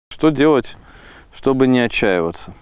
Что делать, чтобы не отчаиваться?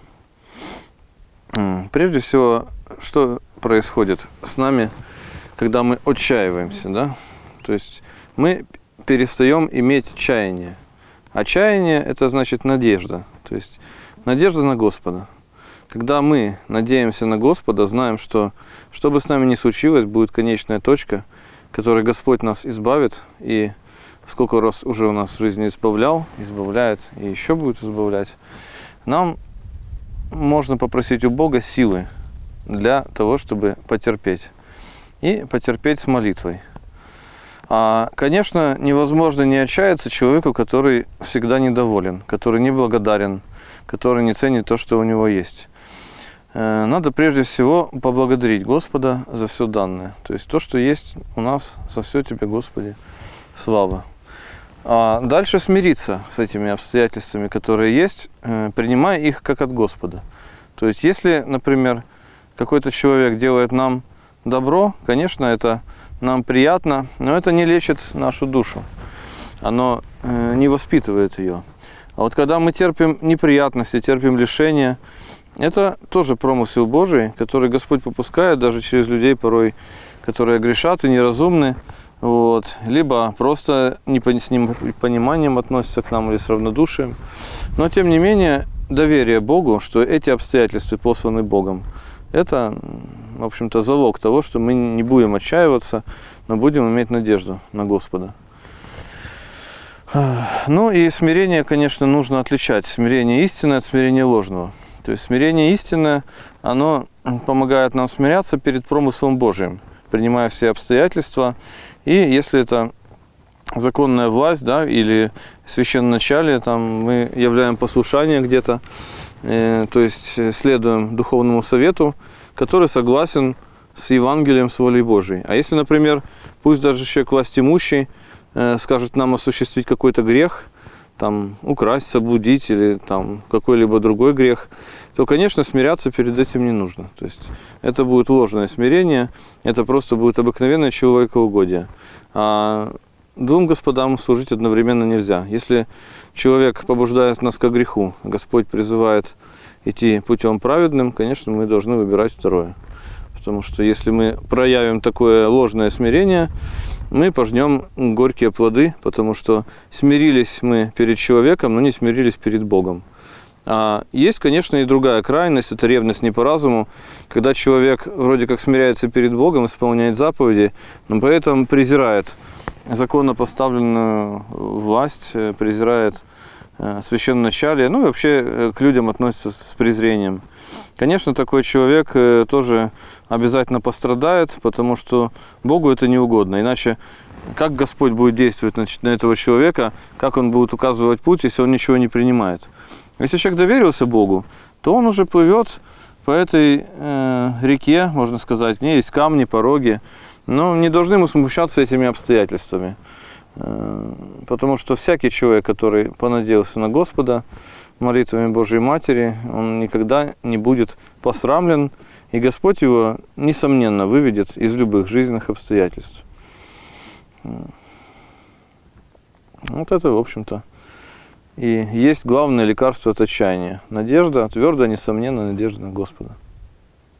Прежде всего, что происходит с нами, когда мы отчаиваемся, да? То есть мы перестаем иметь чаяние. А чаяние – это значит надежда, то есть надежда на Господа. Когда мы надеемся на Господа, знаем, что бы с нами ни случилось, будет конечная точка, которой Господь нас избавит, и сколько раз уже у нас в жизни избавлял, избавляет и еще будет избавлять, нам можно попросить у Бога силы для того, чтобы потерпеть. И потерпеть с молитвой. Конечно, невозможно не отчаяться человеку, который всегда недоволен, который неблагодарен, который не ценит то, что у него есть. Надо прежде всего поблагодарить Господа за все данное. То есть то, что есть у нас, за все Тебе, Господи, слава. А дальше смириться с этими обстоятельствами, которые есть, принимая их как от Господа. То есть если, например, какой-то человек делает нам добро, конечно, это нам приятно, но это не лечит нашу душу. Оно не воспитывает ее. А вот когда мы терпим неприятности, терпим лишения, это тоже промысел Божий, который Господь попускает даже через людей порой, которые грешат и неразумны, вот, либо просто с непониманием относятся к нам или с равнодушием. Но, тем не менее, доверие Богу, что эти обстоятельства посланы Богом, это, в общем-то, залог того, что мы не будем отчаиваться, но будем иметь надежду на Господа. Ну и смирение, конечно, нужно отличать. Смирение истинное от смирения ложного. То есть смирение истинное, оно помогает нам смиряться перед промыслом Божиим, принимая все обстоятельства. И если это законная власть, да, или священноначалие, там мы являем послушание где-то, то есть следуем духовному совету, который согласен с Евангелием, с волей Божией. А если, например, пусть даже человек властимущий скажет нам осуществить какой-то грех, там, украсть, соблудить или там какой-либо другой грех, то, конечно, смиряться перед этим не нужно. То есть это будет ложное смирение, это просто будет обыкновенное человекоугодие. А двум господам служить одновременно нельзя. Если человек побуждает нас к греху, Господь призывает идти путем праведным, конечно, мы должны выбирать второе. Потому что если мы проявим такое ложное смирение, мы пожнем горькие плоды, потому что смирились мы перед человеком, но не смирились перед Богом. А есть, конечно, и другая крайность, это ревность не по разуму, когда человек вроде как смиряется перед Богом, исполняет заповеди, но при этом презирает законно поставленную власть, презирает священноначалие, ну и вообще к людям относится с презрением. Конечно, такой человек тоже обязательно пострадает, потому что Богу это не угодно. Иначе как Господь будет действовать на этого человека, как Он будет указывать путь, если он ничего не принимает? Если человек доверился Богу, то он уже плывет по этой реке, можно сказать, в ней есть камни, пороги, но не должны мы смущаться этими обстоятельствами. Потому что всякий человек, который понадеялся на Господа, молитвами Божьей Матери, он никогда не будет посрамлен, и Господь его, несомненно, выведет из любых жизненных обстоятельств. Вот это, в общем-то, и есть главное лекарство от отчаяния. Надежда, твердая, несомненно, надежда на Господа.